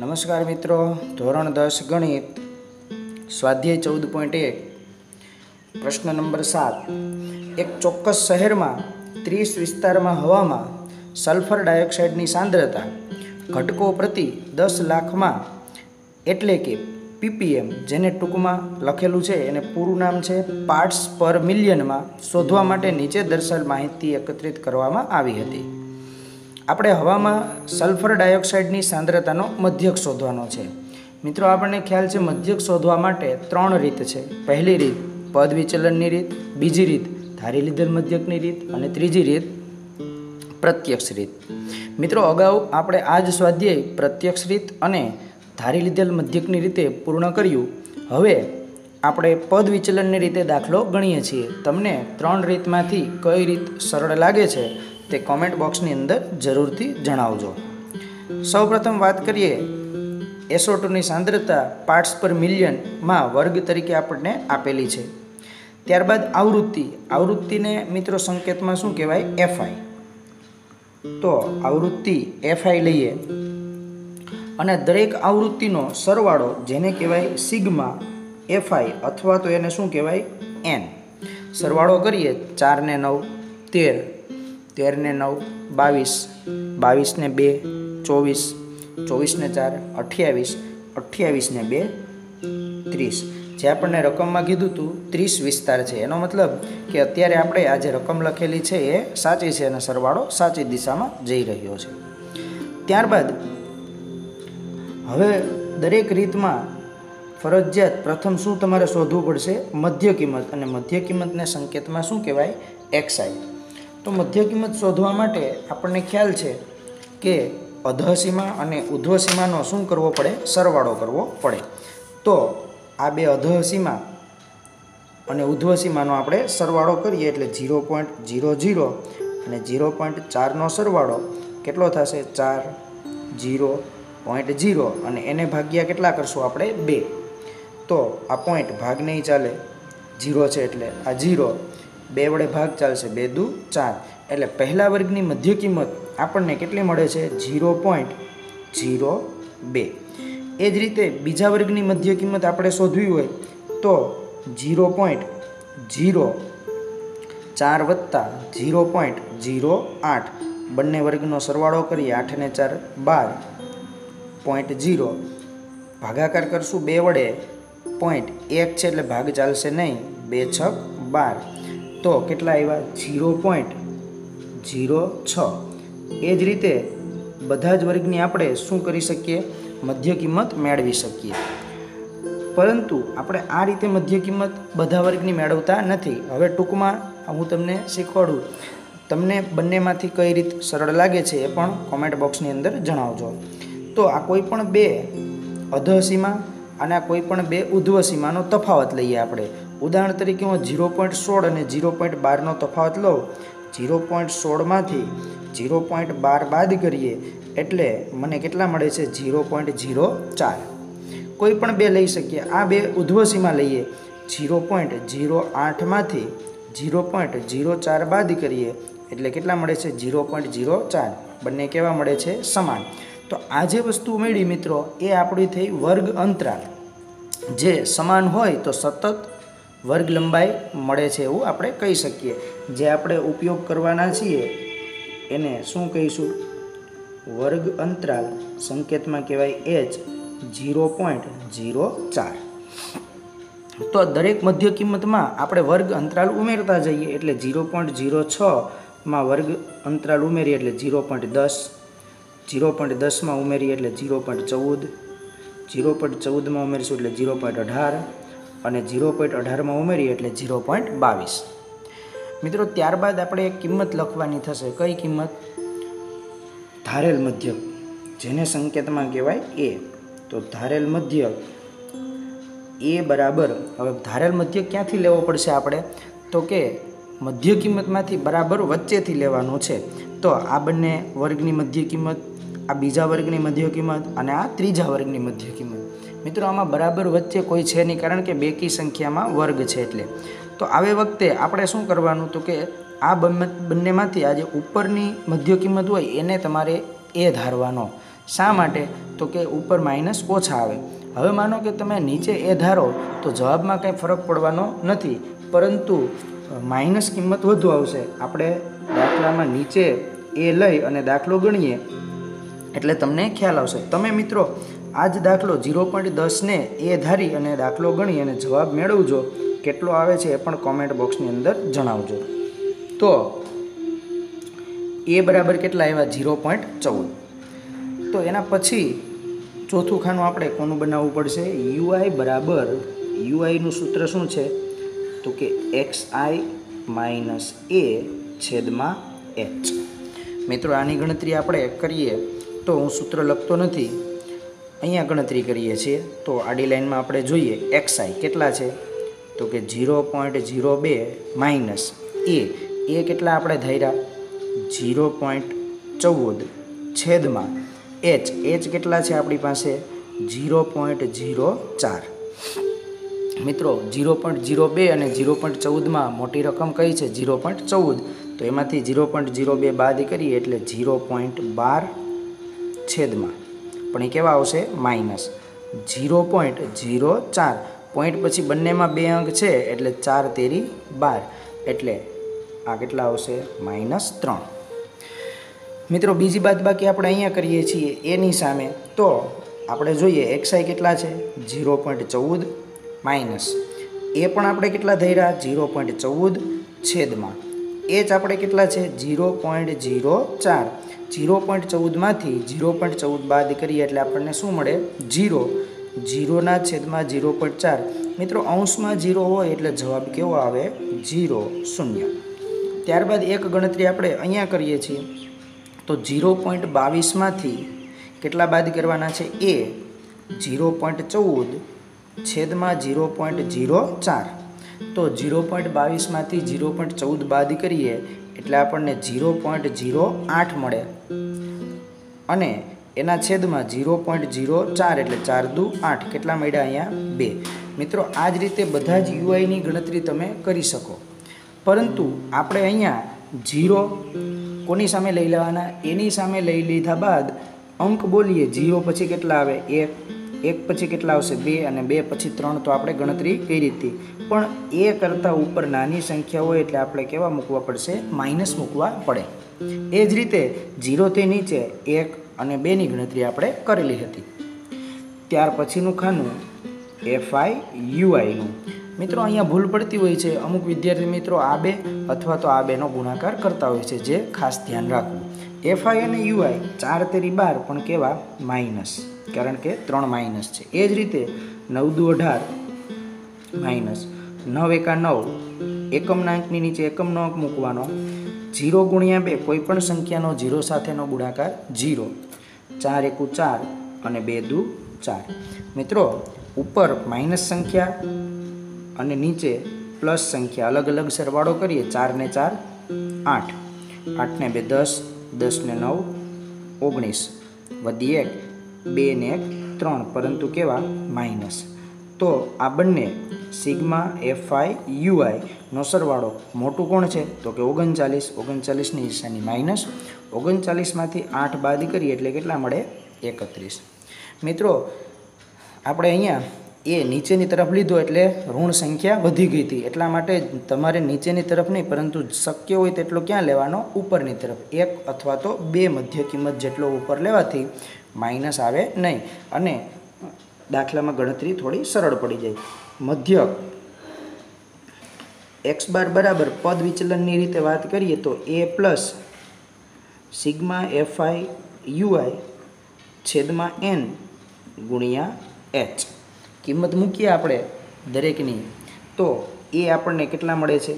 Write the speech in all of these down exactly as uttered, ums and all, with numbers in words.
नमस्कार मित्रों, धोरण दस गणित स्वाध्याय चौदह पॉइंट एक प्रश्न नंबर सात। एक चोक्कस शहर में तीस विस्तार में हवा में सल्फर डायोक्साइड की सांद्रता घटकों प्रति दस लाख में एटले के पीपीएम जेने टूंक में लखेलू है एने पूरुं नाम है पार्ट्स पर मिलियन में शोधवा माटे नीचे दर्शावेल माहिती एकत्रित करवामां आवी हती। આપણે હવામાં સલ્ફર ડાયોક્સાઇડની સાંદ્રતાનો મધ્યક શોધવાનો છે। મિત્રો, આપણને ખ્યાલ છે મધ્યક શોધવા માટે ત્રણ રીત છે। પહેલી રીત પદ વિચલનની રીત, બીજી રીત ધારી લીધેલ મધ્યકની રીત અને ત્રીજી રીત પ્રત્યક્ષ રીત। મિત્રો, અગાઉ આપણે આ જ સ્વાધ્યાય પ્રત્યક્ષ રીત અને ધારી લીધેલ મધ્યકની રીતે પૂર્ણ કર્યું। હવે આપણે પદ વિચલનની રીતે દાખલો ગણીએ છીએ। તમને ત્રણ રીતમાંથી કઈ રીત સરળ લાગે છે તે કોમેન્ટ બોક્સની અંદર જરૂરથી જણાવજો। સૌપ્રથમ વાત કરીએ એસ ઓ ટુ ની સાંદ્રતા પાર્ટ્સ પર મિલિયનમાં વર્ગ તરીકે આપણને આપેલી છે। ત્યારબાદ આવૃત્તિ આવૃત્તિને મિત્રો સંકેતમાં શું કહેવાય? એફઆઈ। તો આવૃત્તિ એફઆઈ લઈએ અને દરેક આવૃત્તિનો સરવાળો જેને કહેવાય સિગ્મા એફઆઈ અથવા તો એને શું કહેવાય? એન। સરવાળો કરીએ ચાર ને નવ તેર, तेर ने नौ बावीस, बावीस ने बे चौवीस, चौवीस ने चार अठयावीस, अठयावीस ने बे त्रीस। जे आपने रकम में कीधुं हतुं त्रीस विस्तार है, एनो मतलब कि अत्यारे आपणे आ जे रकम लखेली है ए साची है अने सरवाळो साची दिशा में जई रह्यो छे। त्यारबाद हवे दरेक रीत में फरजियात प्रथम शुं तमारे शोधवुं पड़शे? मध्य किंमत, अने मध्य किंमत ने संकेत में शुं कहेवाय? एक्सआई। तो मध्य किंमत शोधवा माटे आपने ख्याल है कि अधः सीमा और ऊर्ध्व सीमा शू करवो पड़े? सरवाळो करवो पड़े। तो आ बे अधः सीमा और ऊर्ध्व सीमा आपणे सरवाळो करीए एटले जीरो पॉइंट जीरो जीरो और जीरो पॉइंट चार नो सरवाळो केटलो थशे? चार जीरो पॉइंट जीरो और एने भाग्या केटला करशुं आपणे? बे। तो आ पॉइंट भाग नहीं चाले, जीरो है एटले आ जीरो बे वडे भाग चालशे, बे दू चार एटले पहला वर्गनी मध्य किंमत आपणने केटली मळे छे? जीरो पॉइंट जीरो बे। ए ज रीते बीजा वर्गनी मध्य किंमत आपणे शोधवी होय तो जीरो पॉइंट जीरो चार वत्ता जीरो पॉइंट जीरो आठ बंने वर्गनो सरवाळो करीए आठ ने चार बार पॉइंट जीरो भागाकार करशुं बे वडे पॉइंट एक छे एटले भाग चालशे नहीं, बे छक बार तो केटला आव्या? जीरो पॉइंट जीरो छ। ए ज रीते बधा ज वर्गनी आपणे शुं करी शकीए? मध्य किंमत मेळवी शकीए। परंतु आपणे आ रीते मध्य किंमत बधा वर्गनी मेळवता नथी। हवे टूंकमां हूँ तमने शीखवाडुं, तमने बंनेमांथी कई रीत सरळ लागे छे ए पण कॉमेंट बॉक्सनी अंदर जणावजो। तो आ कोई पण बे अधः सीमा અને આ કોઈ પણ બે ઉર્ધ્વ સીમાનો તફાવત લઈએ આપણે। ઉદાહરણ તરીકે હું જીરો પોઈન્ટ સોળ અને જીરો પોઈન્ટ બારનો તફાવત લઉં। જીરો પોઈન્ટ સોળમાંથી જીરો પોઈન્ટ બાર બાદ કરીએ એટલે મને કેટલા મળે છે? જીરો પોઈન્ટ જીરો ચાર। કોઈ પણ બે લઈ શકીએ। આ બે ઉર્ધ્વ સીમા લઈએ, જીરો પોઈન્ટ જીરો આઠમાંથી જીરો પોઈન્ટ જીરો ચાર બાદ કરીએ એટલે કેટલા મળે છે? જીરો પોઈન્ટ જીરો ચાર। બંને કેવા મળે છે? સમાન। तो आज वस्तु मेळी मित्रों ए आपणी थई वर्ग अंतराल जे समान होय तो सतत वर्ग लंबाई मळे छे एवुं आपणे कही शकीए। जे आपणे उपयोग करवाना छीए एने शुं कहीशुं? वर्ग अंतराल संकेतमां कहेवाय एच जीरो पॉइंट जीरो चार। तो दरेक मध्य किंमतमां आपणे वर्ग अंतराल उमेरता जईए एटले जीरो पॉइंट जीरो छ मां वर्ग अंतराल उमेरीए एटले जीरो पॉइंट दस, जीरो पॉइंट दस में उमेरी एटले जीरो पॉइंट चौदह, जीरो पॉइंट चौदह में उमेरीशुं एटले जीरो पॉइंट अठार और जीरो पॉइंट अठार में उमेरी एटले जीरो पॉइंट बावीस। मित्रों, त्यारबाद आपणे एक किंमत लखवानी थशे। कई किंमत? धारेल मध्यक जेने संकेत में कहेवाय ए। तो धारेल मध्यक ए बराबर, हवे धारेल मध्यक क्यांथी लेवो पड़शे आपणे? तो के मध्य किंमतमांथी बराबर वच्चेथी लेवानो छे। तो आ बंने वर्गनी मध्य किंमत, आ बीजा वर्गनी मध्य किंमत और आ त्रीजा वर्गनी मध्य किंमत। मित्रों, आमां बराबर वच्चे कोई छे नहीं, कारण के बेकी संख्या में वर्ग छे एटले। तो आवे वखते आपणे शुं करवानुं? तो के आ बंनेमांथी आ जे उपरनी मध्य किंमत होय एने तमारे ए धारवानो શા માટે? તો કે ઉપર માઇનસ ઓછા આવે. હવે માનો કે તમે નીચે એ ધારો તો જવાબમાં કંઈ ફરક પડવાનો નથી, પરંતુ માઇનસ કિંમત વધુ આવશે. આપણે દાખલામાં નીચે એ લઈ અને દાખલો ગણીએ એટલે તમને ખ્યાલ આવશે. તમે મિત્રો આ જ દાખલો ઝીરો પોઈન્ટ દસને એ ધારી અને દાખલો ગણી અને જવાબ મેળવજો. કેટલો આવે છે એ પણ કોમેન્ટ બોક્સની અંદર જણાવજો. તો એ બરાબર કેટલા આવ્યા? ઝીરો પોઈન્ટ ચૌદ. તો એના પછી ચોથું ખાનું આપણે કોનું બનાવવું પડશે? યુઆઈ બરાબર, યુઆઈનું સૂત્ર શું છે? તો કે એક્સ આઈ માઇનસ એ છેદમાં એચ. મિત્રો આની ગણતરી આપણે કરીએ તો હું સૂત્ર લખતો નથી, અહીંયા ગણતરી કરીએ છીએ. તો આડી લાઈનમાં આપણે જોઈએ એક્સ આઈ કેટલા છે? તો કે ઝીરો પોઈન્ટ ઝીરો બે માઇનસ એ એ કેટલા આપણે ધાર્યા? ઝીરો પોઈન્ટ ચૌદ છેદમાં એચ એચ કેટલા છે આપણી પાસે? ઝીરો પોઈન્ટ ઝીરો ચાર. મિત્રો ઝીરો પોઈન્ટ ઝીરો બે અને ઝીરો પોઈન્ટ ચૌદમાં મોટી રકમ કઈ છે? ઝીરો પોઈન્ટ ચૌદ. તો એમાંથી ઝીરો પોઈન્ટ ઝીરો બે બાદ કરીએ એટલે ઝીરો પોઈન્ટ બાર છેદમાં, પણ એ કેવા આવશે? માઇનસ ઝીરો પોઈન્ટ ઝીરો ચાર. પોઈન્ટ પછી બંનેમાં બે અંક છે એટલે ચાર તેરી બાર, એટલે આ કેટલા આવશે? માઇનસ ત્રણ. મિત્રો બીજી બાદ બાકી આપણે અહીંયા કરીએ છીએ એની સામે. તો આપણે જોઈએ એક્સઆઈ કેટલા છે? ઝીરો પોઈન્ટ ચૌદ માઇનસ એ પણ આપણે કેટલા ધર્યા? ઝીરો પોઈન્ટ ચૌદ છેદમાં એચ આપણે કેટલા છે? ઝીરો પોઈન્ટ ઝીરો ચાર. ઝીરો પોઈન્ટ ચૌદમાંથી ઝીરો પોઈન્ટ ચૌદ બાદ કરીએ એટલે આપણને શું મળે? ઝીરો. ઝીરોના છેદમાં ઝીરો પોઈન્ટ ચાર. મિત્રો અંશમાં ઝીરો હોય એટલે જવાબ કેવો આવે? ઝીરો, શૂન્ય. ત્યારબાદ એક ગણતરી આપણે અહીંયા કરીએ છીએ. તો ઝીરો પોઈન્ટ બાવીસમાંથી કેટલા બાદ કરવાના છે? એ ઝીરો પોઈન્ટ ચૌદ છેદમાં ઝીરો પોઈન્ટ ઝીરો ચાર. તો ઝીરો પોઈન્ટ બાવીસમાંથી ઝીરો પોઈન્ટ ચૌદ બાદ કરીએ એટલે આપણને ઝીરો પોઈન્ટ ઝીરો આઠ મળે, અને એના છેદમાં ઝીરો પોઈન્ટ ઝીરો ચાર એટલે ચાર દુ આઠ. કેટલા મળ્યા અહીંયા? બે. મિત્રો આ જ રીતે બધા જ યુઆઈની ગણતરી તમે કરી શકો, પરંતુ આપણે અહીંયા ઝીરો કોની સામે લઈ લેવાના? એની સામે લઈ લીધા બાદ અંક બોલીએ. ઝીરો પછી કેટલા આવે? એક. એક પછી કેટલા આવશે? બે. અને બે પછી ત્રણ. તો આપણે ગણતરી કરી હતી, પણ એ કરતાં ઉપર નાની સંખ્યા હોય એટલે આપણે કેવા મૂકવા પડશે? માઇનસ મૂકવા પડે. એ જ રીતે ઝીરોથી નીચે એક અને બેની ગણતરી આપણે કરેલી હતી. ત્યાર પછીનું ખાનું એફઆઈ યુઆઈનું. મિત્રો અહીંયા ભૂલ પડતી હોય છે, અમુક વિદ્યાર્થી મિત્રો આ બે અથવા તો આ બેનો ગુણાકાર કરતા હોય છે, જે ખાસ ધ્યાન રાખવું. એફઆઈ અને યુઆઈ ચાર તેરી બાર, પણ કેવા? માઇનસ, કારણ કે ત્રણ માઇનસ છે. એ જ રીતે નવ દુ અઢાર માઇનસ નવ એકા નવ, એકમના અંકની નીચે એકમનો અંક મૂકવાનો. જીરો ગુણ્યા બે, કોઈ પણ સંખ્યાનો જીરો સાથેનો ગુણાકાર જીરો. ચાર એકુ ચાર અને બે દુ ચાર. મિત્રો ઉપર માઇનસ સંખ્યા અને નીચે પ્લસ સંખ્યા અલગ અલગ સરવાળો કરીએ. ચાર ને ચાર આઠ, આઠ ને બે દસ, દસ ને નવ ઓગણીસ, વધી એક, બે ને એક ત્રણ, પરંતુ કેવા? માઇનસ. તો આ બંને સિગ્મા એફઆઈ યુઆઈનો સરવાળો મોટું કોણ છે? તો કે ઓગણચાલીસ. ઓગણચાલીસની નિશાની માઇનસ. ઓગણચાલીસમાંથી આઠ બાદ કરીએ એટલે કેટલા મળે? એકત્રીસ. મિત્રો આપણે અહીંયા એ નીચેની તરફ લીધો એટલે ઋણ સંખ્યા વધી ગઈ હતી, એટલા માટે તમારે નીચેની તરફ નહીં, પરંતુ શક્ય હોય તેટલો ક્યાં લેવાનો? ઉપરની તરફ. એક અથવા તો બે મધ્ય કિંમત જેટલો ઉપર લેવાથી માઇનસ આવે નહીં, અને દાખલામાં ગણતરી થોડી સરળ પડી જાય. મધ્ય એક્સ બાર બરાબર પદ વિચલનની રીતે વાત કરીએ તો A plus sigma F I U I છેદમાં એન ગુણ્યા એચ. કિંમત મૂકીએ આપણે દરેકની, તો એ આપણને કેટલા મળે છે?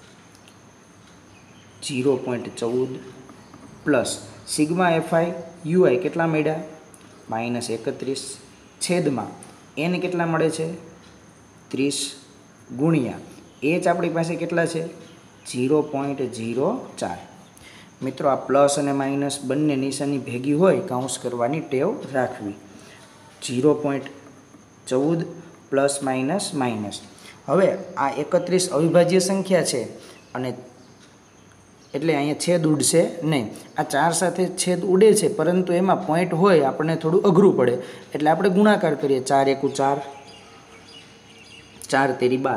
ઝીરો પોઈન્ટ ચૌદ પ્લસ સિગ્મા એફઆઈ યુઆઈ કેટલા મળ્યા? માઇનસ એકત્રીસ છેદમાં એન કેટલા મળે છે? ત્રીસ ગુણ્યા એચ આપણી પાસે કેટલા છે? ઝીરો પોઈન્ટ ઝીરો ચાર. મિત્રો આ પ્લસ અને માઇનસ બંને નિશાની ભેગી હોય કાઉન્સ કરવાની ટેવ રાખવી. ઝીરો પોઈન્ટ ચૌદ પ્લસ માઇનસ માઇનસ. હવે આ એકત્રીસ અવિભાજ્ય સંખ્યા છે અને એટલે અહીંયા છેદ ઉડશે નહીં. આ ચાર સાથે છેદ ઉડે છે, પરંતુ એમાં પોઈન્ટ હોય આપણને થોડું અઘરું પડે, એટલે આપણે ગુણાકાર કરીએ. ચાર એકુ ચાર, ચાર તેરી બાર.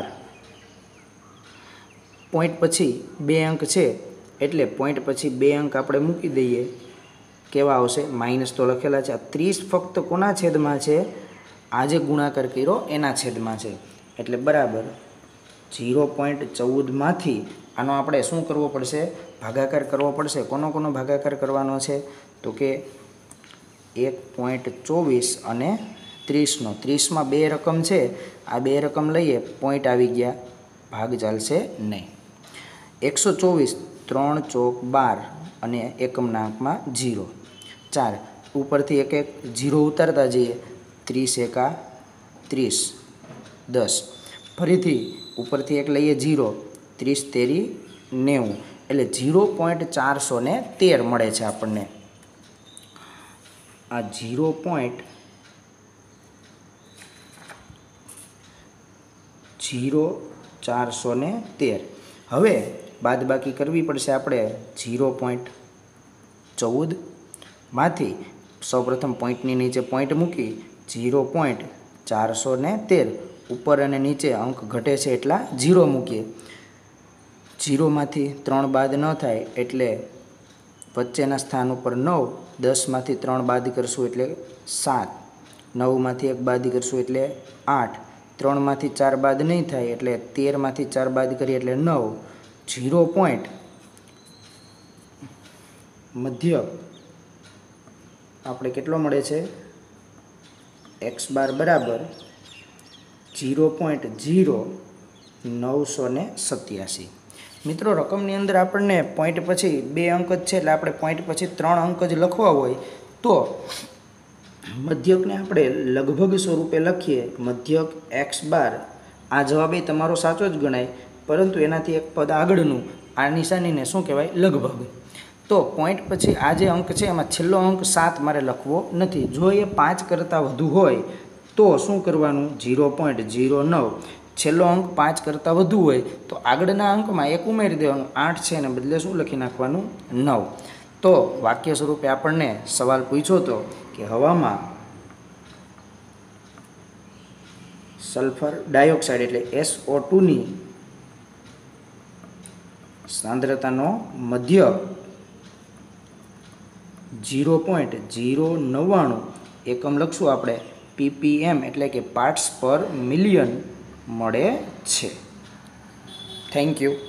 પોઈન્ટ પછી બે અંક છે, એટલે પોઈન્ટ પછી બે અંક આપણે મૂકી દઈએ. કેવા આવશે? માઇનસ તો લખેલા છે. ત્રીસ ફક્ત કોના છેદમાં છે? આજે ગુણાકાર કર્યો એના છેદમાં છે. એટલે બરાબર ઝીરો પોઈન્ટ ચૌદમાંથી આનો આપણે શું કરવો પડશે? ભાગાકાર કરવો પડશે. કોનો કોનો ભાગાકાર કરવાનો છે? તો કે એક પોઈન્ટ ચોવીસ અને ત્રીસનો. ત્રીસમાં બે રકમ છે, આ બે રકમ લઈએ, પોઈન્ટ આવી ગયા, ભાગ ચાલશે નહીં. એકસો ચોવીસ, ત્રણ ચોક બાર અને એકમના અંકમાં જીરો. ચાર ઉપરથી એક એક જીરો ઉતારતા જઈએ. ત્રીસ એકા ત્રીસ, દસ. ફરીથી ઉપરથી એક લઈએ જીરો, ત્રીસ તેરી નેવું, એટલે ઝીરો પોઈન્ટ ચારસો ને તેર મળે છે આપણને. આ ઝીરો પોઈન્ટ ઝીરો ચારસો ને તેર. હવે બાદબાકી કરવી પડશે આપણે ઝીરો પોઈન્ટ ચૌદમાંથી. સૌપ્રથમ પોઈન્ટની નીચે પોઈન્ટ મૂકી, ઝીરો પોઈન્ટ ચારસો ને તેર. ઉપર અને નીચે અંક ઘટે છે એટલા ઝીરો મૂકીએ. ઝીરોમાંથી ત્રણ બાદ ન થાય એટલે વચ્ચેના સ્થાન ઉપર નવ. દસમાંથી ત્રણ બાદ કરશું એટલે સાત. નવમાંથી એક બાદ કરશું એટલે આઠ. ત્રણમાંથી ચાર બાદ નહીં થાય એટલે તેરમાંથી ચાર બાદ કરીએ એટલે નવ. ઝીરો પોઈન્ટ મધ્ય આપણે કેટલો મળે છે? એક્સ બાર બરાબર ઝીરો પોઈન્ટ ઝીરો નવસો ને સત્યાસી. મિત્રો રકમની અંદર આપણને પોઈન્ટ પછી બે અંક જ છે, એટલે આપણે પોઈન્ટ પછી ત્રણ અંક જ લખવા હોય તો મધ્યકને આપણે લગભગ સ્વરૂપે લખીએ. મધ્યક એક્સ બાર. આ જવાબ એ તમારો સાચો જ ગણાય, પરંતુ એનાથી એક પદ આગળનું આ નિશાનીને શું કહેવાય? લગભગ. તો પોઈન્ટ પછી આ જે અંક છે એમાં છેલ્લો અંક સાત મારે લખવો નથી. જો એ પાંચ કરતાં વધુ હોય તો શું કરવાનું? ઝીરો પોઈન્ટ ઝીરો નવ. છેલ્લો અંક પાંચ કરતાં વધુ હોય તો આગળના અંકમાં એક ઉમેરી દેવાનું. આઠ છે એને બદલે શું લખી નાખવાનું? નવ. તો વાક્ય સ્વરૂપે આપણને સવાલ પૂછ્યો હતો કે હવામાં સલ્ફર ડાયોક્સાઇડ એટલે એસ ઓ ટુની સાંદ્રતાનો મધ્ય ઝીરો પોઈન્ટ ઝીરો નવ્વાણું એકમ લખશું આપણે પીપીએમ એટલે કે પાર્ટ્સ પર મિલિયન મળે છે. Thank you.